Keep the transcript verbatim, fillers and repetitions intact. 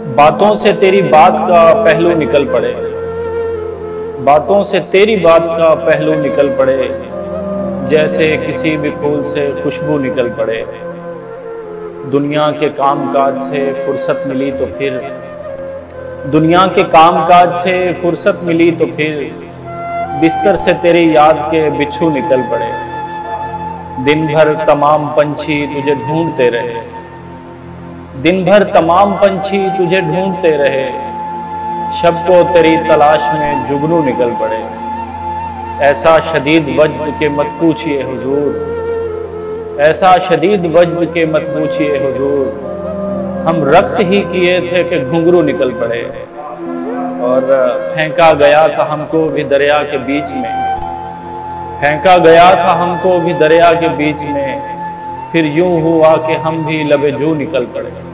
बातों से तेरी बात का पहलू निकल पड़े, बातों से तेरी बात का पहलू निकल पड़े, जैसे किसी भी फूल से खुशबू निकल पड़े। दुनिया के कामकाज से फुर्सत मिली तो फिर दुनिया के कामकाज से फुर्सत मिली तो फिर बिस्तर से तेरी याद के बिच्छू निकल पड़े। दिन भर तमाम पंछी तुझे ढूंढते रहे, दिन भर तमाम पंछी तुझे ढूंढते रहे, शब को तेरी तलाश में जुगनू निकल पड़े। ऐसा शदीद वज्द के मत पूछिए हुजूर, ऐसा शदीद वज्द के मत पूछिए हुजूर, हम रक्स ही किए थे कि घुंघरू निकल पड़े। और फेंका गया था हमको भी दरिया के बीच में, फेंका गया था हमको भी दरिया के बीच में, फिर यूं हुआ कि हम भी लबे जू निकल पड़े।